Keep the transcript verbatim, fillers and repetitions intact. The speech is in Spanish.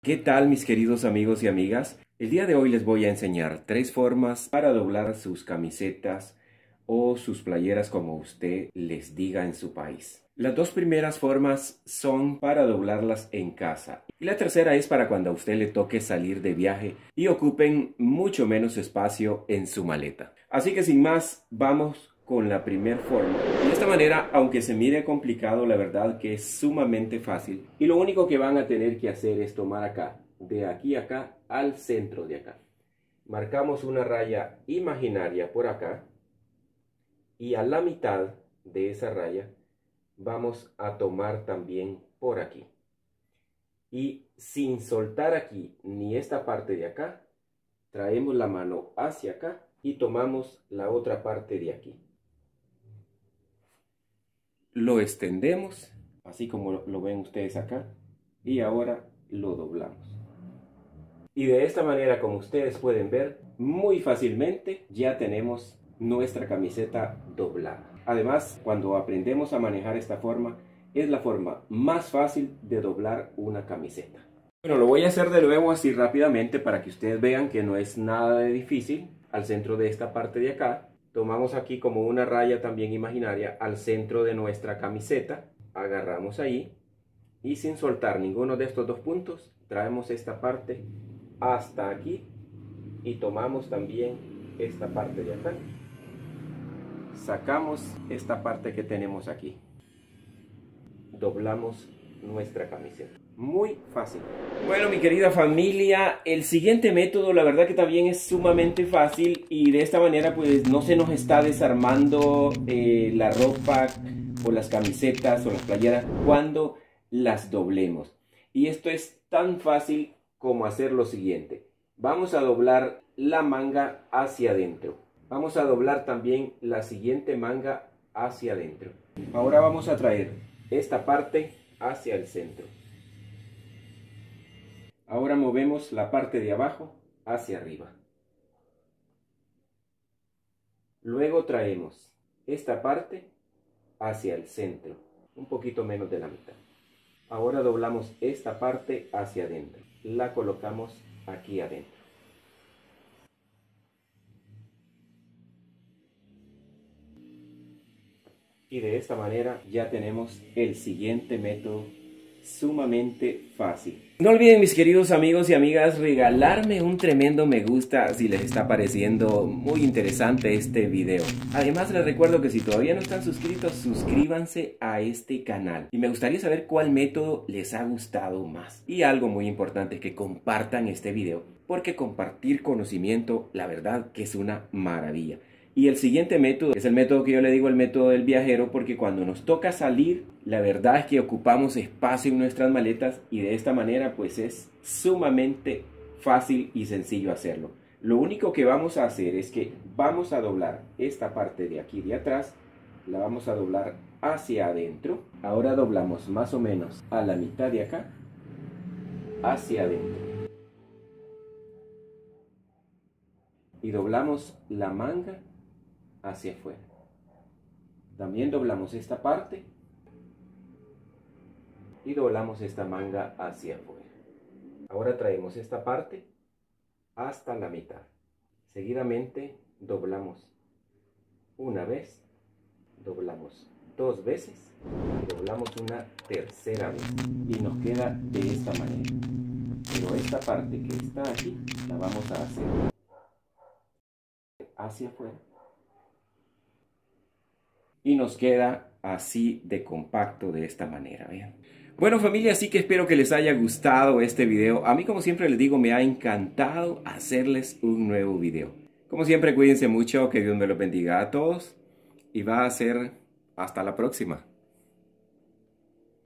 ¿Qué tal, mis queridos amigos y amigas? El día de hoy les voy a enseñar tres formas para doblar sus camisetas o sus playeras como usted les diga en su país. Las dos primeras formas son para doblarlas en casa y la tercera es para cuando a usted le toque salir de viaje y ocupen mucho menos espacio en su maleta. Así que sin más, vamos con la primera forma. De esta manera, aunque se mire complicado, la verdad que es sumamente fácil. Y lo único que van a tener que hacer es tomar acá, de aquí a acá, al centro de acá. Marcamos una raya imaginaria por acá. Y a la mitad de esa raya, vamos a tomar también por aquí. Y sin soltar aquí, ni esta parte de acá, traemos la mano hacia acá y tomamos la otra parte de aquí. Lo extendemos, así como lo ven ustedes acá, y ahora lo doblamos. Y de esta manera, como ustedes pueden ver, muy fácilmente ya tenemos nuestra camiseta doblada. Además, cuando aprendemos a manejar esta forma, es la forma más fácil de doblar una camiseta. Bueno, lo voy a hacer de nuevo así rápidamente para que ustedes vean que no es nada de difícil. Al centro de esta parte de acá, tomamos aquí como una raya también imaginaria al centro de nuestra camiseta, agarramos ahí y sin soltar ninguno de estos dos puntos, traemos esta parte hasta aquí y tomamos también esta parte de acá. Sacamos esta parte que tenemos aquí. Doblamos nuestra camiseta. Muy fácil. Bueno, mi querida familia, el siguiente método la verdad que también es sumamente fácil y de esta manera pues no se nos está desarmando eh, la ropa o las camisetas o las playeras cuando las doblemos. Y esto es tan fácil como hacer lo siguiente. Vamos a doblar la manga hacia adentro. Vamos a doblar también la siguiente manga hacia adentro. Ahora vamos a traer esta parte hacia el centro. Ahora movemos la parte de abajo hacia arriba. Luego traemos esta parte hacia el centro, un poquito menos de la mitad. Ahora doblamos esta parte hacia adentro. La colocamos aquí adentro. Y de esta manera ya tenemos el siguiente método sumamente fácil. No olviden, mis queridos amigos y amigas, regalarme un tremendo me gusta si les está pareciendo muy interesante este video. Además les recuerdo que si todavía no están suscritos, suscríbanse a este canal. Y me gustaría saber cuál método les ha gustado más. Y algo muy importante es que compartan este video, porque compartir conocimiento, la verdad que es una maravilla. Y el siguiente método es el método que yo le digo el método del viajero, porque cuando nos toca salir, la verdad es que ocupamos espacio en nuestras maletas y de esta manera pues es sumamente fácil y sencillo hacerlo. Lo único que vamos a hacer es que vamos a doblar esta parte de aquí de atrás, la vamos a doblar hacia adentro. Ahora doblamos más o menos a la mitad de acá, hacia adentro. Y doblamos la manga hacia afuera. También doblamos esta parte y doblamos esta manga hacia afuera. Ahora traemos esta parte hasta la mitad. Seguidamente doblamos una vez, doblamos dos veces y doblamos una tercera vez y nos queda de esta manera. Pero esta parte que está aquí la vamos a hacer hacia afuera. Y nos queda así de compacto de esta manera, ¿bien? Bueno, familia, así que espero que les haya gustado este video. A mí, como siempre les digo, me ha encantado hacerles un nuevo video. Como siempre, cuídense mucho, que Dios me los bendiga a todos. Y va a ser hasta la próxima.